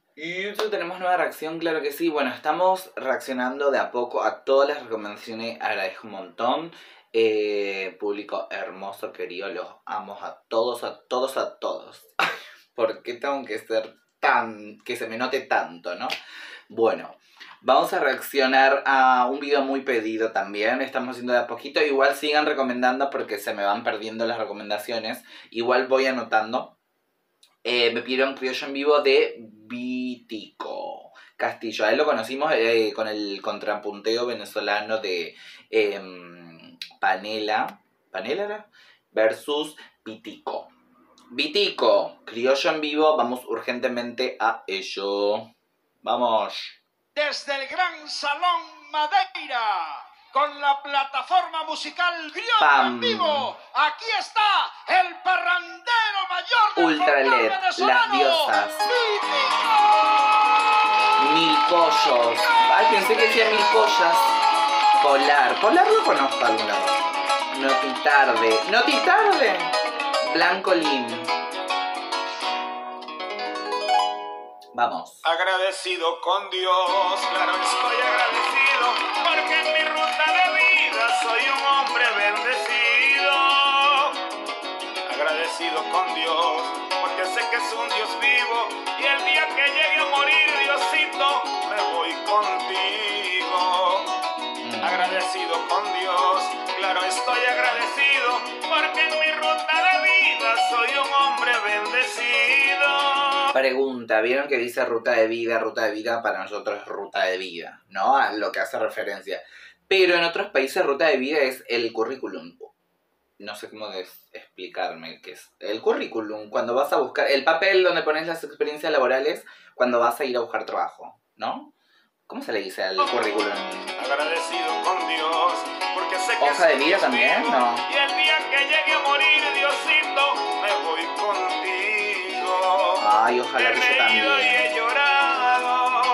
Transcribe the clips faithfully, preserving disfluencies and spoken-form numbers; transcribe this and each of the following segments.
Y tenemos nueva reacción, claro que sí. Bueno, estamos reaccionando de a poco a todas las recomendaciones. Agradezco un montón. Eh, público hermoso, querido, los amo a todos, a todos, a todos. ¿Por qué tengo que ser tan... que se me note tanto, no? Bueno, vamos a reaccionar a un video muy pedido también. Estamos haciendo de a poquito. Igual sigan recomendando porque se me van perdiendo las recomendaciones. Igual voy anotando. Eh, me pidieron criollo en vivo de Vitico Castillo. A él lo conocimos eh, con el contrapunteo venezolano de eh, Panela. ¿Panela era? Versus Vitico. Vitico, criollo en vivo. Vamos urgentemente a ello. Vamos. Desde el Gran Salón Madeira, con la plataforma musical Criollo en vivo, aquí está el parrandero mayor del Ultra L E D, las diosas. ¡Vitico! Mil pollos. Ay, pensé que decía mil pollas. Polar. Polar lo conozco algún lado. Notitarde. Notitarde. Blanco Lim. Vamos. Agradecido con Dios, claro estoy agradecido, porque en mi ruta de vida soy un hombre bendecido. Agradecido con Dios, porque sé que es un Dios vivo, y el día que llegue a morir, Diosito, me voy contigo. Mm. Agradecido con Dios, claro estoy agradecido, porque en mi ruta de vida soy un hombre bendecido. Pregunta, ¿vieron que dice ruta de vida? Ruta de vida para nosotros es ruta de vida, ¿no? A lo que hace referencia. Pero en otros países ruta de vida es el currículum. No sé cómo explicarme qué es. El currículum, cuando vas a buscar... El papel donde pones las experiencias laborales cuando vas a ir a buscar trabajo, ¿no? ¿Cómo se le dice al currículum? Agradecido con Dios, porque sé que ¿hoja de vida también? vivo, no. Y el día que llegue a morir, Diosito, me voy contigo. Ay, ojalá que yo también. Y he llorado,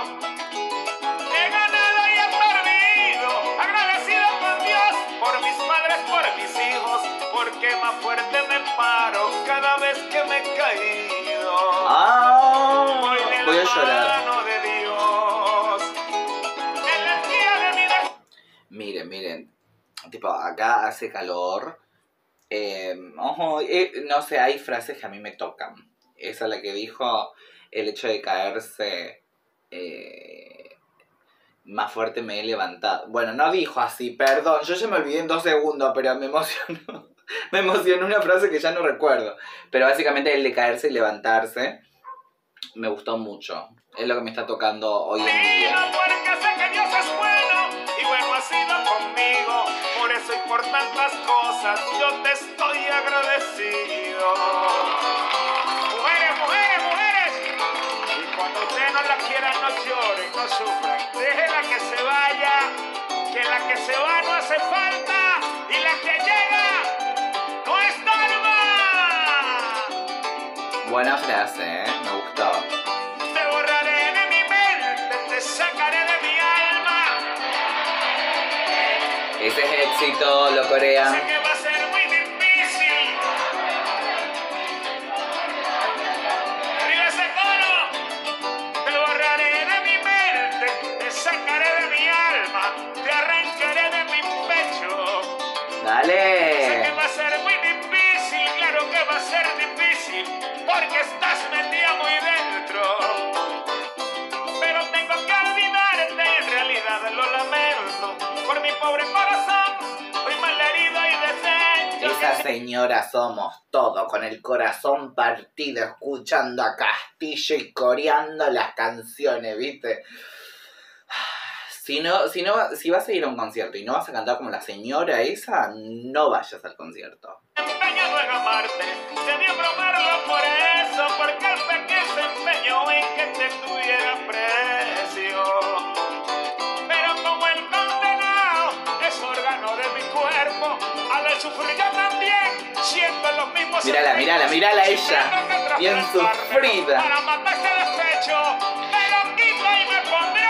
he ganado y he perdido. Agradecido con Dios por mis padres, por mis hijos, porque más fuerte me paro cada vez que me he caído. Ah, voy, voy a llorar. De Dios, energía de mi de... Miren, miren. Tipo, acá hace calor. Eh, ojo, eh, no sé, hay frases que a mí me tocan. Esa es la que dijo, el hecho de caerse eh, más fuerte me he levantado. Bueno, no dijo así, perdón, yo ya me olvidé en dos segundos, pero me emocionó. Me emocionó una frase que ya no recuerdo. Pero básicamente el de caerse y levantarse me gustó mucho. Es lo que me está tocando hoy en día. Porque sé que Dios es bueno y bueno ha sido conmigo. Por eso y por tantas cosas yo te estoy agradecido. Mujeres, mujeres, mujeres. Y cuando ustedes no la quieran, no lloren, no sufran. Déjenla que se vaya, que la que se va no hace falta y la que llega no estorba. Buena frase, ¿eh? Me gustó. Te borraré de mi mente, te sacaré de mi alma. Ese es éxito, lo corean. Sé que va a ser muy difícil. Arriba ese coro. Te borraré de mi mente, te sacaré de mi alma, te arrancaré de mi pecho. Dale. Sé que va a ser muy difícil, claro que va a ser difícil, porque estás metida muy dentro. Pero tengo que olvidarte, en realidad lo lamento, por mi pobre corazón, muy malherido y deshecho. Esa señora somos todos, con el corazón partido, escuchando a Castillo y coreando las canciones, ¿viste? Si no, si no, si vas a ir a un concierto y no vas a cantar como la señora esa, no vayas al concierto. Empeñado en amarte, debí bromarlo por eso, porque el pequeño se empeñó en que te tuviera precio. Pero como el condenado es órgano de mi cuerpo, al sufrir yo también siento los mismos. Mírala, mírala, mírala a ella, bien sufrida. Para matarse de pecho, me lo quito y me pondré.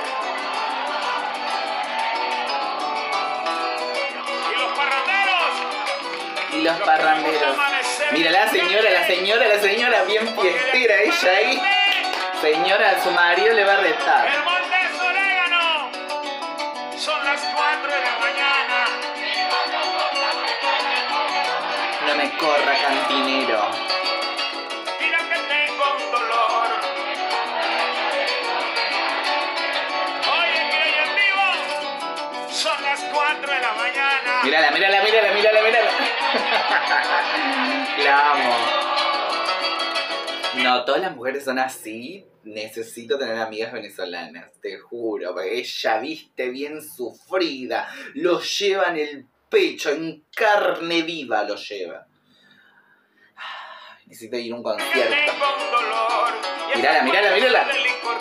Y los parranderos. Y los parranderos. Mira la señora, la señora, la señora, bien fiestera ella ahí. Señora, su marido le va a retar. El monte es orégano. Son las cuatro de la mañana. No me corra, cantinero. Mira que tengo un dolor. Oye, que en vivo son las cuatro de la mañana. Mírala, mírala, mírala, mírala, mírala. La amo. No, todas las mujeres son así. Necesito tener amigas venezolanas, te juro. Porque ella, viste, bien sufrida. Lo lleva en el pecho, en carne viva lo lleva. Necesito ir a un concierto. Mírala, mírala, mírala.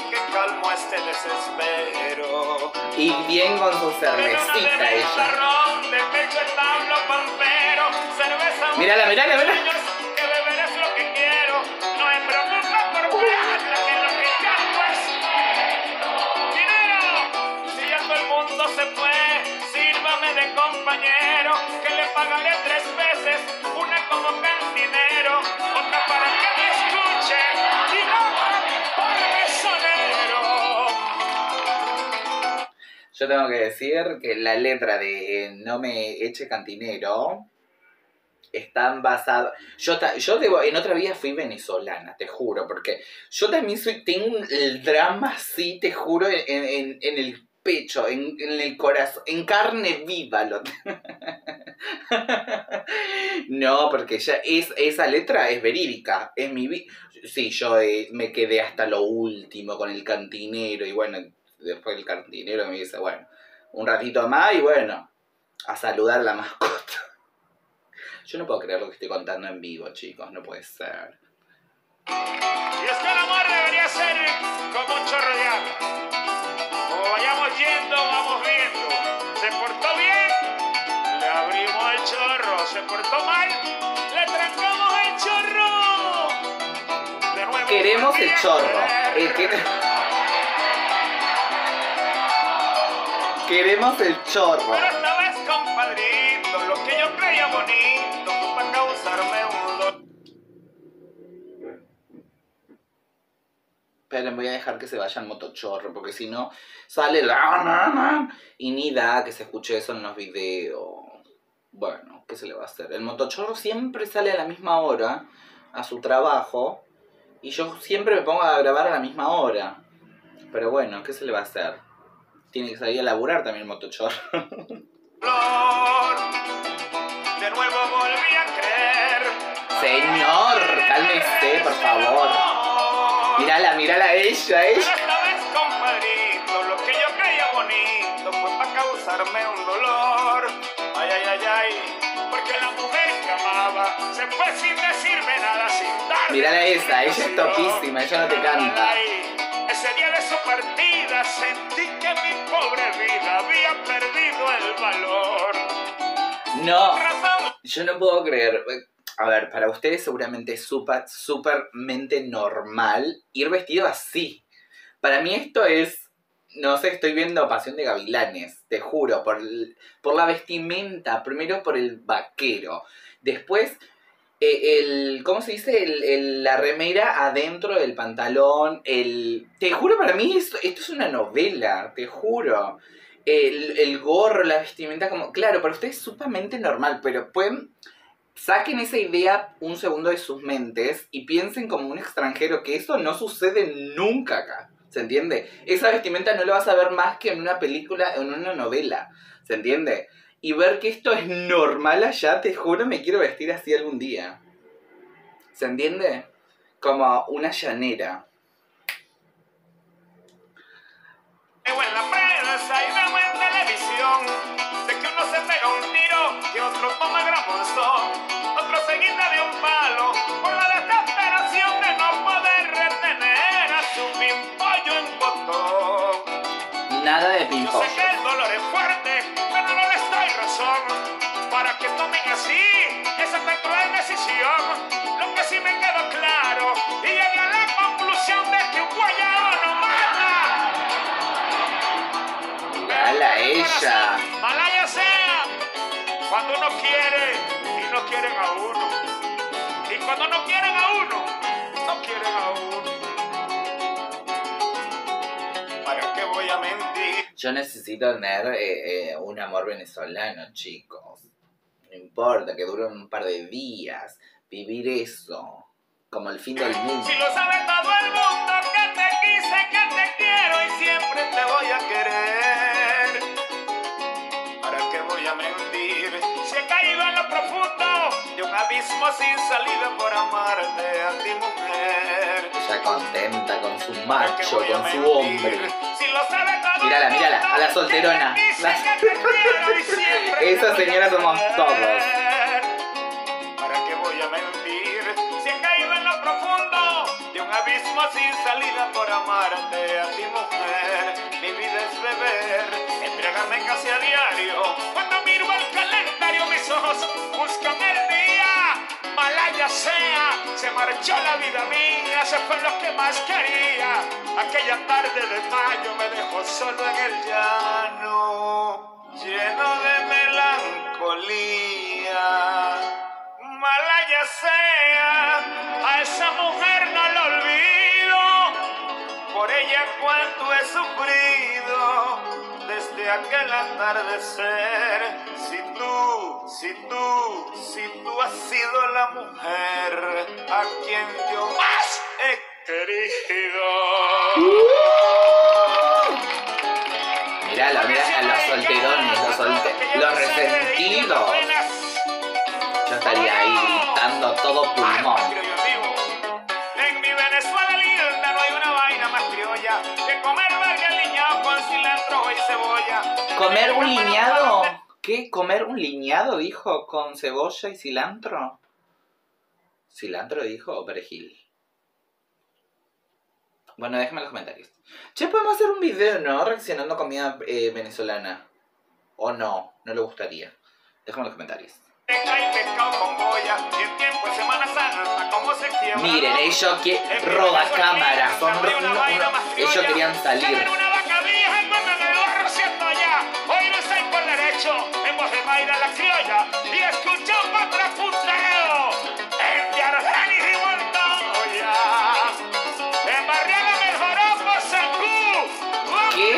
Y bien con su cervecita ella. Mírala, mírala, mírala. Se fue, sírvame de compañero, que le pagaré tres veces, una como cantinero, otra para que me escuche y otra por mesonero. Yo tengo que decir que la letra de eh, No me eche cantinero están basadas. Yo, yo debo, en otra vida fui venezolana, te juro, porque yo también soy, tengo el drama así, te juro, en, en, en el pecho, en, en el corazón, en carne viva. Lo... No, porque ya es, esa letra es verídica, es mi vida. Sí, yo eh, me quedé hasta lo último con el cantinero y bueno, después el cantinero me dice, bueno, un ratito más y bueno, a saludar a la mascota. Yo no puedo creer lo que estoy contando en vivo, chicos, no puede ser. Y es que el amor debería ser como un chorro de agua. Como vayamos yendo, vamos viendo. Se portó bien, le abrimos el chorro. Se portó mal, le trancamos el chorro. De nuevo queremos el chorro. El que... Queremos el chorro. Pero esta vez, compadrito, lo que yo creía bonito fue para causarme un dolor. Pero voy a dejar que se vaya el motochorro, porque si no sale la... Y ni da que se escuche eso en los videos. Bueno, ¿qué se le va a hacer? El motochorro siempre sale a la misma hora, a su trabajo, y yo siempre me pongo a grabar a la misma hora. Pero bueno, ¿qué se le va a hacer? Tiene que salir a laburar también el motochorro. De nuevo volví a creer. Señor, cálmese, por favor. Mírala, mírala a ella, ella. Pero esta vez, compadrito, lo que yo creía bonito fue para causarme un dolor. Ay, ay, ay, ay, porque la mujer que amaba se fue sin decirme nada, sin darme. Mírala a esa, ella es topísima, ella no te canta. Ese día de su partida sentí que mi pobre vida había perdido el valor. No, yo no puedo creer. A ver, para ustedes seguramente es súper, súpermente normal ir vestido así. Para mí esto es, no sé, estoy viendo Pasión de Gavilanes, te juro, por, el, por la vestimenta, primero por el vaquero, después eh, el, ¿cómo se dice? El, el, la remera adentro del pantalón, el... Te juro, para mí esto, esto es una novela, te juro. El, el gorro, la vestimenta, como... Claro, para ustedes es sumamente normal, pero pueden... Saquen esa idea un segundo de sus mentes y piensen como un extranjero que eso no sucede nunca acá, ¿se entiende? Esa vestimenta no la vas a ver más que en una película, en una novela, ¿se entiende? Y ver que esto es normal allá, te juro, me quiero vestir así algún día, ¿se entiende? Como una llanera. Veo en la prensa y veo en televisión de que uno se pega un tiro, que otro toma gramonzón, otro se guinda de un palo por la desesperación de no poder retener a su pimpollo en botón. Nada de Yo pimpollo. sé que el dolor es fuerte, pero no les doy razón para que tomen así esa tan cruel decisión. Lo que sí me quedó claro y llegué a la conclusión de que un guayabo no mata. ¡Hala, ella! Malaya sea cuando uno quiere y no quieren a uno. Y cuando no quieren a uno, no quieren a uno. qué voy a mentir? Yo necesito tener eh, eh, un amor venezolano, chicos. No importa que dure un par de días. Vivir eso. Como el fin del mundo. Si lo sabe todo el mundo, que te quise, que te quiero y siempre te voy a querer. ¿Para qué voy a mentir? Si he caído en lo profundo de un abismo sin salida por amarte a ti, mujer. Ella contenta con su ¿Para qué macho, voy a con su mentir? hombre. Si lo sabe todo Mírala, el mírala, mundo, a la que solterona. te quise, La- que te quiero y siempre Esa te voy a señora somos querer. todos. ¿Para qué voy a mentir? Si he caído en lo profundo de un abismo sin salida por amarte a ti, mujer. Mi vida es beber, embriagarme casi a diario. Cuando miro el calendario mis ojos buscan el día. Malaya sea, se marchó la vida mía, se fue lo que más quería. Aquella tarde de mayo me dejó solo en el llano, lleno de melancolía. Malaya sea, a esa mujer no la olvido, por ella cuánto he sufrido desde aquel atardecer. Si tú, si tú, si tú has sido la mujer a quien yo más he querido. Mírala, mira a los solterones, los, solte los resentidos. Yo estaría ahí gritando a todo pulmón. En mi Venezuela linda no hay una vaina más criolla que comer verde aliñado con cilantro y cebolla. ¿Comer un liñado? ¿Qué? ¿Comer un liñado, dijo? ¿Con cebolla y cilantro? ¿Cilantro dijo o perejil? Bueno, déjame en los comentarios. Che, podemos hacer un video, ¿no? Reaccionando a comida eh, venezolana. ¿O no? No le gustaría. Déjame en los comentarios. Miren, ellos que roba cámara, son ro no, no, ellos querían salir. Hoy no sé por derecho, en voz de Mayra la criolla, y escuchó un contrapunteo en Diargenis y Montoya. En Barriada mejoró por Sangú. ¿Qué?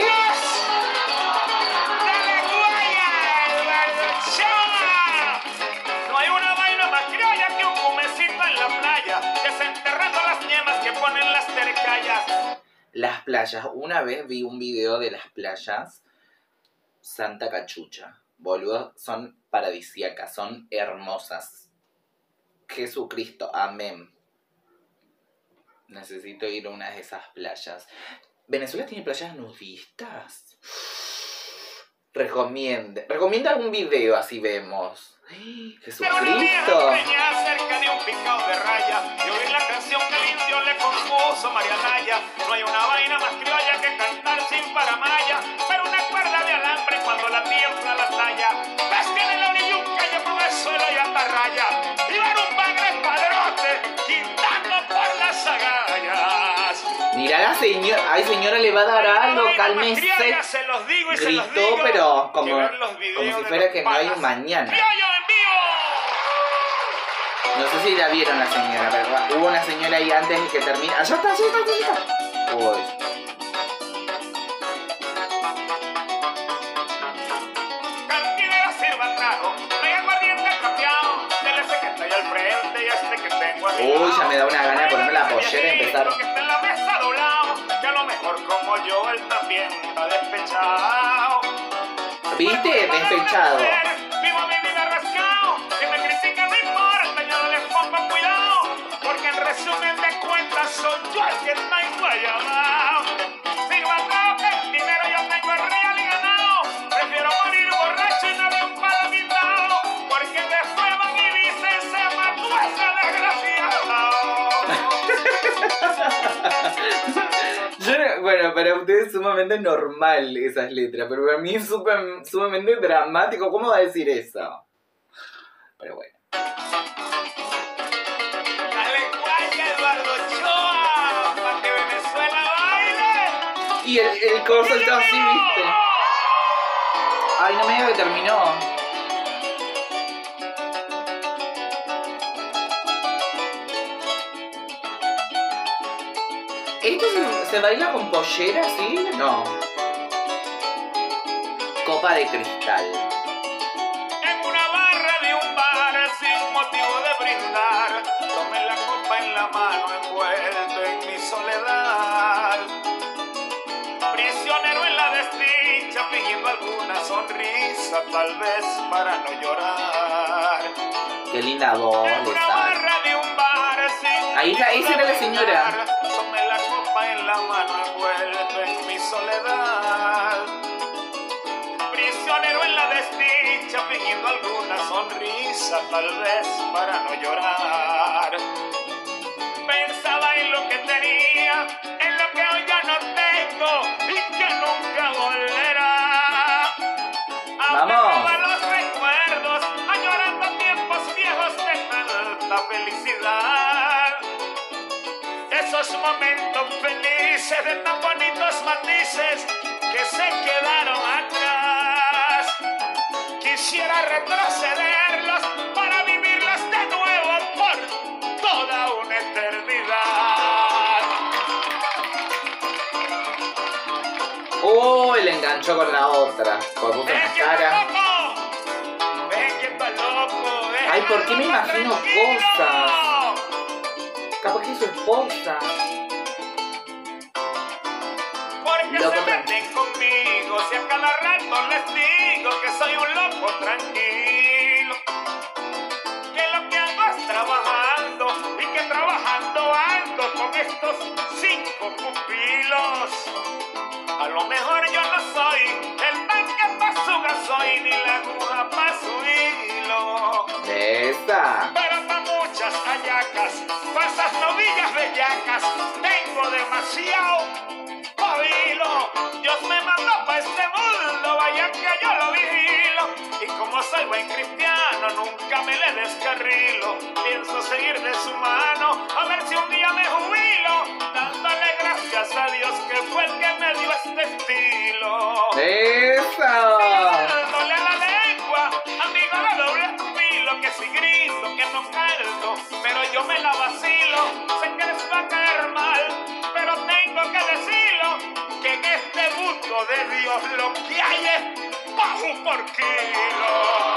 No hay una vaina más criolla que un humecito en la playa, desenterrando las yemas que ponen las tercayas. Las playas. Una vez vi un video de las playas Santa Cachucha. Boludo, son paradisíacas, son hermosas. Jesucristo, amén. Necesito ir a una de esas playas. ¿Venezuela tiene playas nudistas? Recomiende. Recomienda algún video, así vemos. ¡Jesucristo! Cerca de un picado de raya, y oír la canción que el indio le compuso María Naya. No hay una vaina más criolla que cantar sin paramaya, pero una cuerda de alambre cuando la tiembla la talla. Bestia de la orilla, un calle por el suelo y atarraya, y ver un bagre padrote quitando por las agallas. Mira la señora. Ay, señora, le va a dar algo, cálmese. Se los digo y se los Gritó, digo, pero como, que ver los videos como si de fuera los que no hay un panas. mañana. ¡Criollo en vivo! No sé si la vieron la señora, pero hubo una señora ahí antes de que termine. ¡Allá está, allá está, allá está! Uy. Cantinera sirva trago, trae aguardiente trapeado, del ese que está ahí al frente y este que tengo aquí. Uy, ya me da una gana de ponerme la pollera y empezar. Que está en la mesa doblado, que a lo mejor como yo él también está despechado. ¿Viste? Despechado. Vivo mi vida rascado, que me critiquen no importa, yo no les pongo cuidado, porque en resumen de cuentas soy yo el que está enguayabao. Sigo atrás que el dinero yo tengo el real y ganado, prefiero morir borracho y no de un palo quitado, porque después van y dicen se mató ese desgraciado. Yo, bueno, para ustedes es sumamente normal esas letras, pero para mí es super, sumamente dramático. ¿Cómo va a decir eso? Pero bueno. Dale guaya, Eduardo Ochoa, para que Venezuela baile. Y el, el corso está así, ¿viste? Ay, no me digas que terminó. ¿Esto se, se baila con pollera, sí? No. copa de cristal. En una barra de un bar sin motivo de brindar, tomé la copa en la mano envuelto en mi soledad. Prisionero en la desdicha, fingiendo alguna sonrisa, tal vez para no llorar. Qué linda voz En de una Sara. barra de un bar sin Ahí está, ahí se ve la señora. tomé la copa en la mano envuelto en mi soledad. Prisionero en la desdicha, fingiendo alguna sonrisa, tal vez para no llorar. Pensaba en lo que tenía, en lo que hoy ya no tengo y que nunca volverá. Vamos. A los recuerdos, añorando tiempos viejos de tanta felicidad. Esos momentos felices de tan bonitos matices que se quedaron atrás. Quisiera retrocederlos para vivirlos de nuevo por toda una eternidad. Uy, le enganchó con la otra. Por puso ¡Ven una que está cara. loco! ¡Ven que está loco! Ay, ¿por qué me ¡Déjalo imagino tranquilo! cosas? Capaz que es su esposa. Porque Loco se tranquilo. meten conmigo, si a cada rato les digo que soy un loco tranquilo. Que lo que hago es trabajando y que trabajando ando con estos cinco pupilos. A lo mejor yo no soy el tanque para su gasoil ni la aguja para su hilo. Esa. Pero para muchas hallacas, para esas novillas bellacas, tengo demasiado pabilo. Dios me mandó para este mundo, vaya que yo lo vigilo. Y como soy buen cristiano, nunca me le descarrilo. Pienso seguir de su mano, a ver si un día me jubilo, dándole gracias a Dios que fue el que me dio este estilo. Esa. Dándole a la lengua, amigo, la doble filo, que si grito, que no canto, pero yo me la vacilo. Sé que les va a caer mal, pero tengo que decirlo, que en este mundo de Dios lo que hay es bajo por kilo.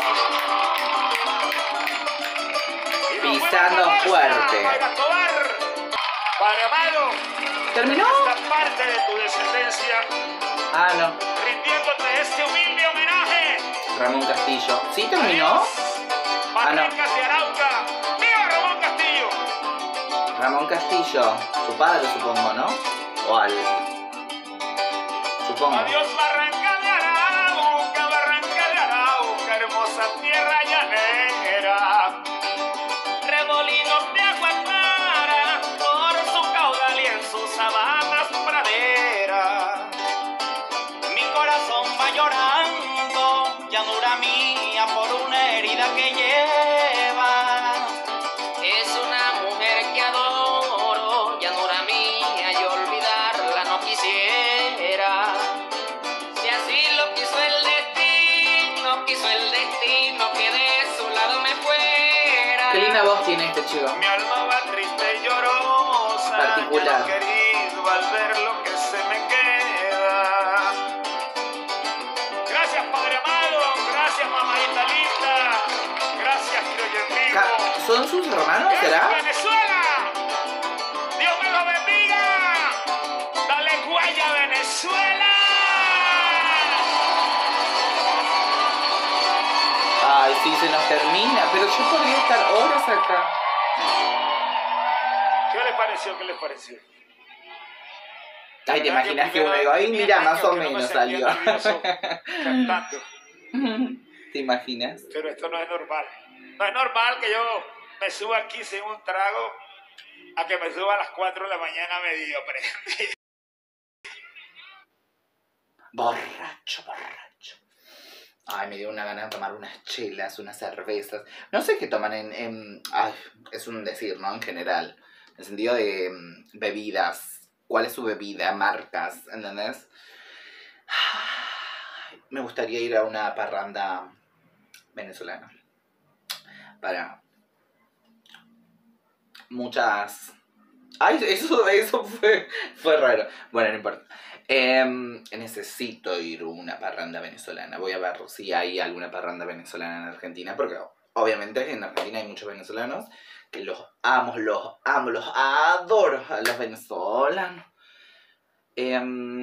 Y nos Pisando fuimos a fuerte. Para Tobar. Padre amado, ¿Terminó? esta parte de tu descendencia, Ah, no. rindiéndote este humilde homenaje. Ramón Castillo. ¿Sí terminó? Ah, no. Barrancas de Arauca. ¡Viva Ramón Castillo! Ramón Castillo. Su padre, supongo, ¿no? O al... Supongo. Adiós Barranca de Arauca, Barranca de Arauca, hermosa tierra llanera. Remolinos de agua clara por su caudal y en sus sabanas praderas. Mi corazón va llorando, llanura mía, por una herida que lleva. Es una mujer que adoro, llanura mía, y olvidarla no quisiera. Si así lo quiso el destino, quiso el destino que de su lado me fuera. Qué linda voz tiene este chico. Mi alma va triste y llorosa, Particular. ya no querido al ver lo que se me queda. Gracias, Padre amado, gracias, mamadita linda, gracias, criollo Ca- amigo. ¿Son sus hermanos, será? Venezuela! ¡Dios me lo bendiga! ¡Dale huella, Venezuela! Ay, sí, se nos termina. Pero yo podría estar horas acá. ¿Qué les pareció? ¿Qué les pareció? Ay, ¿te imaginas que uno diga, ay, mira, más o menos salió? Cantando. ¿Te imaginas? Pero esto no es normal. No es normal que yo me suba aquí sin un trago a que me suba a las cuatro de la mañana medio prendido. Borracho, borracho. Ay, me dio una gana de tomar unas chelas, unas cervezas. No sé qué toman en... en ay, es un decir, ¿no? En general. En el sentido de um, bebidas. ¿Cuál es su bebida? Marcas, ¿entendés? Ay, me gustaría ir a una parranda venezolana. Para muchas Ay, eso, eso fue, fue raro. Bueno, no importa. Eh, necesito ir a una parranda venezolana. Voy a ver si hay alguna parranda venezolana en Argentina, porque obviamente en Argentina hay muchos venezolanos que los amo, los amo, los adoro a los venezolanos. Eh,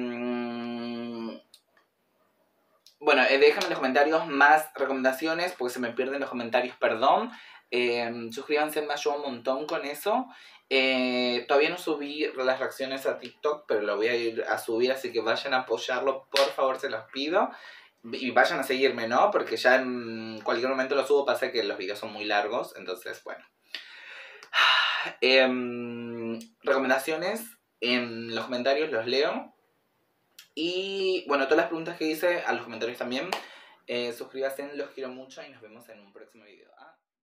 bueno, eh, déjenme en los comentarios más recomendaciones, porque se me pierden los comentarios, perdón. Eh, suscríbanse, me ayuda un montón con eso. Eh, todavía no subí las reacciones a TikTok, pero lo voy a ir a subir, así que vayan a apoyarlo, por favor, se los pido. Y vayan a seguirme, ¿no? Porque ya en cualquier momento lo subo, pasa que los videos son muy largos, entonces, bueno. Eh, recomendaciones en los comentarios los leo. Y bueno, todas las preguntas que hice a los comentarios también. Eh, suscríbanse, los quiero mucho y nos vemos en un próximo video. ¿Ah?